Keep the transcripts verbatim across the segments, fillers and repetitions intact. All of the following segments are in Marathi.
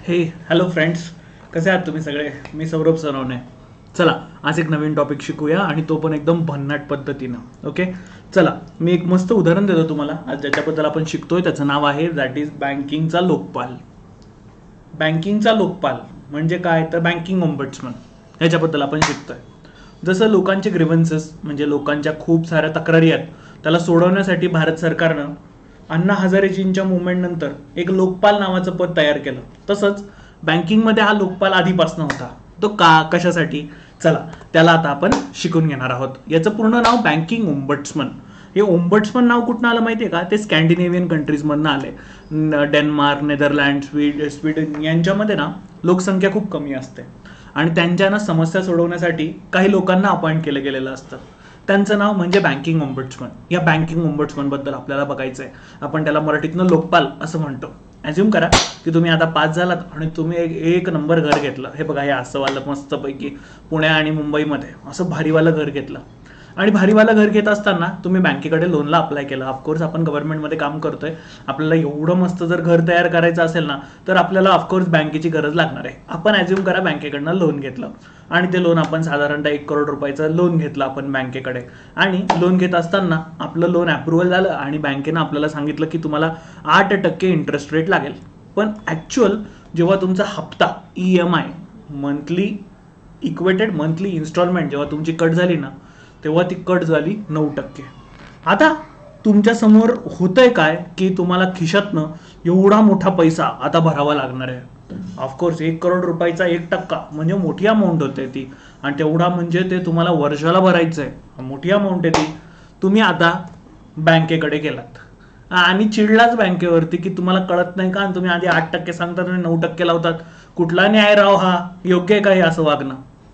हे हॅलो फ्रेंड्स, कसे आहात तुम्ही सगळे? मी सौरभ सनवणे. चला, आज एक नवीन टॉपिक शिकूया आणि तो पण एकदम भन्नाट पद्धतीनं. ओके, चला मी एक मस्त उदाहरण देतो तुम्हाला. आज ज्याच्याबद्दल आपण शिकतोय त्याचं नाव आहे दॅट इज बँकिंगचा लोकपाल. बँकिंगचा लोकपाल म्हणजे काय, तर बँकिंग ओम्बड्समन ह्याच्याबद्दल आपण शिकतोय. जसं लोकांचे ग्रीव्हन्सेस म्हणजे लोकांच्या खूप साऱ्या तक्रारी आहेत, त्याला सोडवण्यासाठी भारत सरकारनं अण्णा हजारेजींच्या मुवमेंट नंतर एक लोकपाल नावाचं पद तयार केलं. तसंच बँकिंगमध्ये हा लोकपाल आधीपासून होता. तो का, कशासाठी, चला त्याला आता आपण शिकून घेणार आहोत. याचं पूर्ण नाव बँकिंग ओम्बड्समन. हे ओम्बड्समन नाव कुठनं आलं माहितीये का? ते स्कॅन्डिनेव्हियन कंट्रीजमधनं आले. डेन्मार्क, नेदरलँड, स्वीड स्वीडन यांच्यामध्ये ना लोकसंख्या खूप कमी असते आणि त्यांच्या ना समस्या सोडवण्यासाठी काही लोकांना अपॉइंट केलं गेलेलं असतं. त्यांचं नाव म्हणजे बँकिंग ओम्बड्समन. या बँकिंग ओम्बड्समन बद्दल आपल्याला बघायचं आहे. आपण त्याला मराठीतनं लोकपाल असं म्हणतो. ॲज्युम करा की तुम्ही आता पास झालात आणि तुम्ही एक एक नंबर घर घेतलं. हे बघा, हे असं वालं मस्तपैकी पुणे आणि मुंबईमध्ये असं भारीवालं घर घेतलं. आणि भारीवाला घर घेत असताना तुम्ही बँकेकडे लोनला अप्लाय केलं. ऑफकोर्स आपण गव्हर्नमेंटमध्ये काम करतोय, आपल्याला एवढं मस्त जर घर तयार करायचं असेल ना, तर आपल्याला ऑफकोर्स बँकेची गरज लागणार आहे. आपण ॲज्युम करा बँकेकडनं लोन घेतलं आणि ते लोन आपण साधारणतः एक करोड रुपयाचं लोन घेतलं आपण बँकेकडे. आणि लोन घेत असताना आपलं लोन अप्रुव्हल झालं आणि बँकेनं आपल्याला सांगितलं की तुम्हाला आठ टक्के इंटरेस्ट रेट लागेल. पण ॲक्च्युअल जेव्हा तुमचा हप्ता E M I monthly equated monthly instalment जेव्हा तुमची कट झाली ना, तेव्हा ती कट झाली नऊ टक्के. आता तुमच्या समोर होतंय काय की तुम्हाला खिशातनं एवढा मोठा पैसा आता भरावा लागणार आहे. ऑफकोर्स एक करोड रुपयाचा एक टक्का म्हणजे मोठी अमाऊंट होते ती, आणि तेवढा म्हणजे ते तुम्हाला वर्षाला भरायचं आहे. मोठी अमाऊंट आहे ती. तुम्ही आता बँकेकडे गेलात आणि चिडलाच बँकेवरती की तुम्हाला कळत नाही का, आणि तुम्ही आधी आठ टक्के सांगतात आणि नऊ टक्के लावतात. कुठला न्याय राव हा? योग्य आहे का हे असं वागणं?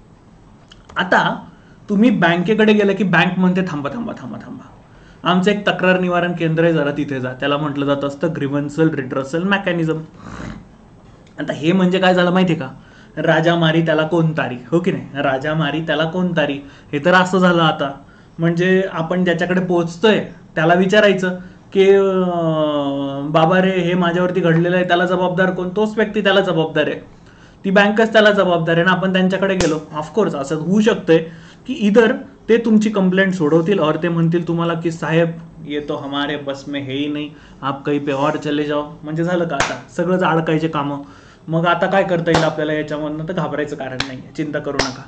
आता तुम्ही बँकेकडे गेले की बँक म्हणते थांबा थांबा थांबा थांबा, आमचं एक तक्रार निवारण केंद्र आहे, जरा तिथे जा. त्याला म्हटलं जात असतं ग्रीव्हन्सल रिड्रेसल मेकॅनिझम. आता हे म्हणजे काय झालं माहिती का? राजा मारी त्याला कोण तारी, हो की नाही? राजा मारी त्याला कोण तारी, हे तर असं झालं आता. म्हणजे आपण ज्याच्याकडे पोहोचतोय त्याला विचारायचं की बाबा रे, हे माझ्यावरती घडलेलं आहे, त्याला जबाबदार कोण? तोच व्यक्ती त्याला जबाबदार आहे, ती बँकच त्याला जबाबदार आहे ना. आपण त्यांच्याकडे गेलो. ऑफकोर्स असं होऊ शकतंय की इधर ते तुमची कंप्लेंट सोडवतील और ते म्हणतील तुम्हाला की साहेब ये तो हमारे बस में है ही नहीं, आप कहीं पे और चले जाओ. म्हणजे झालं का आता सगळंच अडकायचे कामं. मग आता काय करता येईल आपल्याला याच्यामधनं? तर घाबरायचं कारण नाही, चिंता करू नका.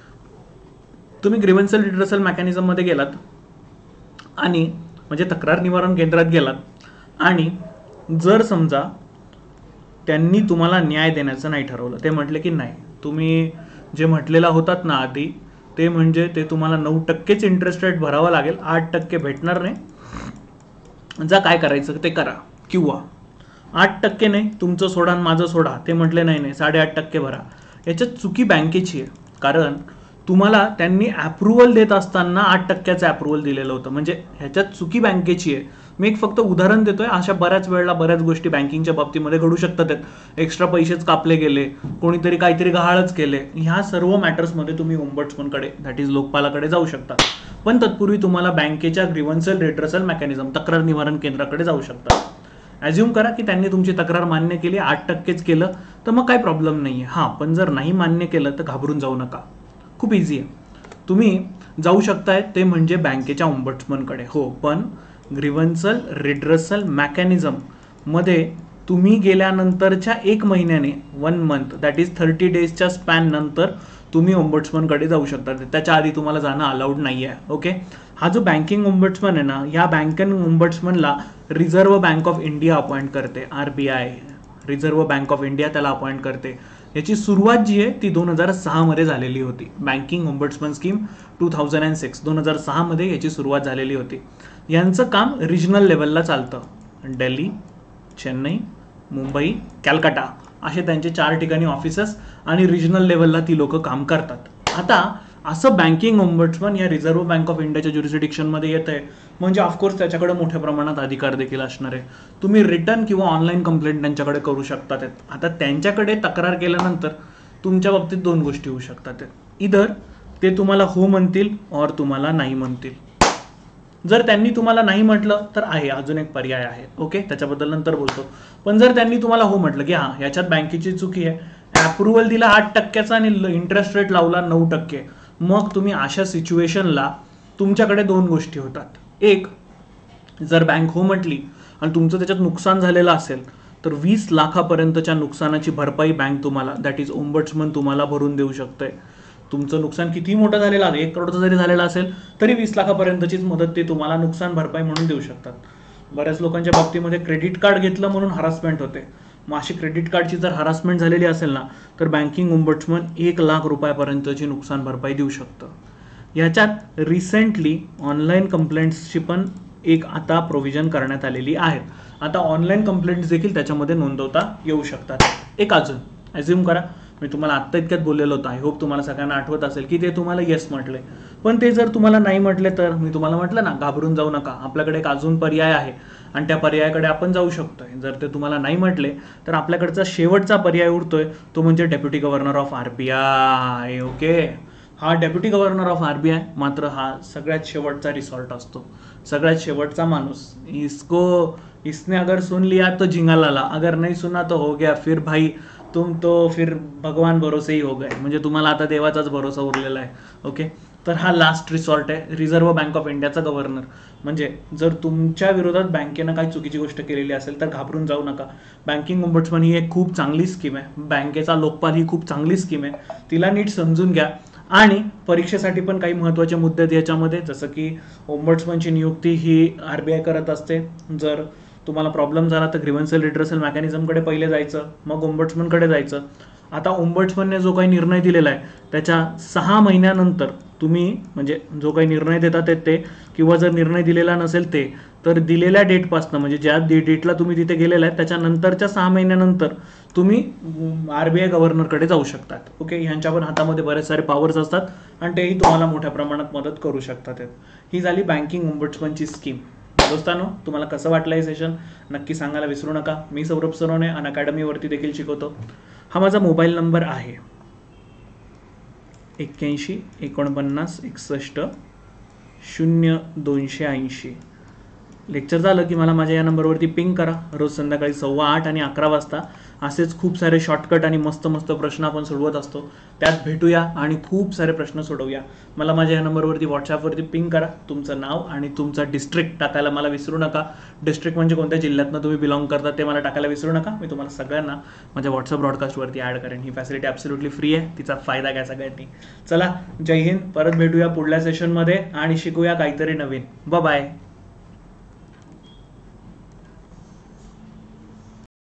तुम्ही ग्रीव्हन्सल रिड्रेसल मेकॅनिझम मध्ये गेलात आणि म्हणजे तक्रार निवारण केंद्रात गेलात आणि जर समजा त्यांनी तुम्हाला न्याय देण्याचं नाही ठरवलं, ते म्हटले की नाही, तुम्ही जे म्हटलेला होतात ना आधी, ते म्हणजे ते तुम्हाला नऊ टक्केच इंटरेस्ट रेट भरावा लागेल, आठ टक्के भेटणार नाही, जा काय करायचं ते करा. किंवा आठ टक्के नाही, तुमचं सोडा आणि माझं सोडा, ते म्हटले नाही नाही साडेआठ टक्के भरा. याच्यात चुकी बँकेची आहे. कारण तुम्हाला त्यांनी अप्रुव्हल देत असताना आठ टक्क्याचं अप्रुव्हल दिलेलं होतं. म्हणजे ह्याच्यात चुकी बँकेची आहे. मी एक फक्त उदाहरण देतोय. अशा बऱ्याच वेळेला बऱ्याच गोष्टी बँकिंगच्या बाबतीमध्ये घडू शकतात. एक्स्ट्रा पैसेच कापले गेले, कोणीतरी काहीतरी गहाळच केले. ह्या सर्व मॅटर्समध्ये तुम्ही ओम्बड्समनकडे दॅट इज लोकपालाकडे जाऊ शकता. पण तत्पूर्वी तुम्हाला बँकेच्या ग्रीव्हन्सल रिड्रेसल मेकॅनिझम तक्रार निवारण केंद्राकडे जाऊ शकता. ॲज्युम करा की त्यांनी तुमची तक्रार मान्य केली, आठ टक्केच केलं, तर मग काही प्रॉब्लेम नाही आहे. हां, पण जर नाही मान्य केलं तर घाबरून जाऊ नका. खूप इझी आहे. तुम्ही जाऊ शकताय ते म्हणजे बँकेच्या ओम्बड्समनकडे. हो, पण ग्रीव्हन्सल रिड्रेसल मेकॅनिझम मध्ये तुम्ही गेल्यानंतरच्या एक महिन्याने one month that is thirty डेजच्या स्पॅन नंतर तुम्ही ओम्बड्समनकडे जाऊ शकता. त्याच्या आधी तुम्हाला जाणं अलाउड नाही आहे. ओके, हा जो बँकिंग ओम्बड्समन आहे ना, या बँकिंग ओम्बड्समनला Reserve Bank of India appoint करते. R B I, Reserve Bank of India त्याला अपॉइंट करते. याची सुरुवात जी आहे ती दोन हजार सहा मध्ये झालेली होती. Banking ombudsman scheme two thousand and six दोन हजार सहा मध्ये याची सुरुवात झालेली होती. यांचं काम रिजनल लेवलला चालतं. दिल्ली, चेन्नई, मुंबई, कॅलकाटा असे त्यांचे चार ठिकाणी ऑफिसेस आणि रिजनल लेवलला ती लोक काम करतात. आता असं बँकिंग ओम्बड्समन या रिझर्व्ह बँक ऑफ इंडियाच्या ज्युरिस्डिक्शनमध्ये येत आहे, म्हणजे ऑफकोर्स त्याच्याकडे मोठ्या प्रमाणात अधिकार देखील असणार आहे. तुम्ही रिटर्न किंवा ऑनलाईन कंप्लेंट त्यांच्याकडे करू शकतात. आता त्यांच्याकडे तक्रार केल्यानंतर तुमच्या बाबतीत दोन गोष्टी होऊ शकतात. इधर ते तुम्हाला हो म्हणतील और तुम्हाला नाही म्हणतील. जर त्यांनी तुम्हाला नाही म्हटलं तर आहे अजून एक पर्याय आहे, ओके, त्याच्याबद्दल नंतर बोलतो. पण जर त्यांनी तुम्हाला हो म्हटलं की हां याच्यात बँकेची चुकी आहे, अप्रुव्हल दिला आठ टक्क्याचा आणि इंटरेस्ट रेट लावला नऊ टक्के, मग तुम्ही अशा सिच्युएशनला तुमच्याकडे दोन गोष्टी होतात. एक, जर बँक हो म्हटली आणि तुमचं त्याच्यात नुकसान झालेलं असेल तर वीस लाखापर्यंतच्या नुकसानाची भरपाई बँक तुम्हाला, दॅट इज ओम्बड्समन, तुम्हाला भरून देऊ शकते. तुमचं नुकसान किती मोठं झालेलं आहे, एक करोडचं जरी झालेलं असेल तरी वीस लाखापर्यंतचीच मदत ते तुम्हाला नुकसान भरपाई म्हणून देऊ शकतात. बऱ्याच लोकांच्या बाबतीमध्ये क्रेडिट कार्ड घेतलं म्हणून हरासमेंट होते. मग अशी क्रेडिट कार्डची जर हरासमेंट झालेली असेल ना तर बँकिंग ओम्बड्समन एक लाख रुपयापर्यंतची नुकसान भरपाई देऊ शकतं. याच्यात रिसेंटली ऑनलाईन कंप्लेंट्सची पण एक आता प्रोव्हिजन करण्यात आलेली आहेत. आता ऑनलाईन कंप्लेंट्स देखील त्याच्यामध्ये नोंदवता येऊ शकतात. एक अजून ॲज्युम करा मी तुम्हाला आत्ता इतक्यात बोललेलं होतं, आय होप तुम्हाला सगळ्यांना आठवत असेल की ते तुम्हाला येस म्हटले, पण ते जर तुम्हाला नाही म्हटले तर मी तुम्हाला म्हटलं ना घाबरून जाऊ नका, आपल्याकडे एक अजून पर्याय आहे आणि त्या पर्यायाकडे आपण जाऊ शकतोय. जर ते तुम्हाला नाही म्हटले तर आपल्याकडचा शेवटचा पर्याय उरतोय, तो म्हणजे deputy governor of RBI. Okay, हा डेप्युटी गव्हर्नर ऑफ आरबीआय मात्र हा सगळ्यात शेवटचा रिसॉर्ट असतो, सगळ्यात शेवटचा माणूस. इसको इसने अगर सुन लिया तो झिंगा लाला, अगर नहीं सुना तो हो गया, फिर भाई तुम तो फिर भगवान भरोसे ही हो गए, म्हणजे तुम्हाला आता देवाचाच भरोसा उरलेला आहे. ओके, तर हा लास्ट रिसॉर्ट आहे रिझर्व्ह बँक ऑफ इंडियाचा गव्हर्नर. म्हणजे जर तुमच्या विरोधात बँकेनं काही चुकीची गोष्ट केलेली असेल तर घाबरून जाऊ नका. बँकिंग ओम्बड्समन ही एक खूप चांगली स्कीम आहे, बँकेचा लोकपाल ही खूप चांगली स्कीम आहे, तिला नीट समजून घ्या. आणि परीक्षेसाठी पण काही महत्त्वाचे मुद्दे आहेत याच्यामध्ये, जसं की ओम्बड्समनची नियुक्ती ही आरबीआय करत असते. जर तुम्हाला प्रॉब्लेम झाला तर ग्रीव्हन्सल रिड्रेसल मेकॅनिझमकडे पहिले जायचं, मग ओम्बड्समनकडे जायचं. आता ओम्बड्समनने जो काही निर्णय दिलेला आहे त्याच्या सहा महिन्यानंतर तुम्ही, म्हणजे जो काही निर्णय देतात ते, किंवा जर निर्णय दिलेला नसेल ते, तर दिलेल्या डेटपासून, म्हणजे ज्या डेटला तुम्ही तिथे गेलेला आहे त्याच्यानंतरच्या सहा महिन्यानंतर तुम्ही आरबीआय गव्हर्नरकडे जाऊ शकतात. ओके, ह्यांच्या पण हातामध्ये बरेच सारे पॉवर्स असतात आणि तेही तुम्हाला मोठ्या प्रमाणात मदत करू शकतात. ही झाली बँकिंग ओम्बड्समनची स्कीम. दोस्तांनो, तुम्हाला कसं वाटलं हे सेशन नक्की सांगायला विसरू नका. मी सौरभ सरोने अन अकॅडमीवरती देखील शिकवतो. हा माझा मोबाईल नंबर आहे एक्क्याऐंशी एकोणपन्नास एकसष्ट शून्य दोनशे ऐंशी. लेक्चर झालं की मला माझ्या या नंबरवरती पिंग करा. रोज संध्याकाळी सव्वा आठ आणि अकरा वाजता असेच खूप सारे शॉर्टकट आणि मस्त मस्त प्रश्न आपण सोडवत असतो, त्यात भेटूया आणि खूप सारे प्रश्न सोडवूया. मला माझ्या या नंबरवरती व्हॉट्सॲपवरती पिंग करा. तुमचं नाव आणि तुमचा डिस्ट्रिक्ट टाकायला मला विसरू नका. डिस्ट्रिक्ट म्हणजे कोणत्या जिल्ह्यातनं तुम्ही बिलॉंग करता ते मला टाकायला विसरू नका. मी तुम्हाला सगळ्यांना माझ्या व्हॉट्सअप ब्रॉडकास्टवरती ॲड करेन. ही फॅसिलिटी ॲब्सोल्युटली फ्री आहे, तिचा फायदा घ्या सगळ्यांनी. चला, जय हिंद. परत भेटूया पुढल्या सेशनमध्ये आणि शिकूया काहीतरी नवीन. Bye bye.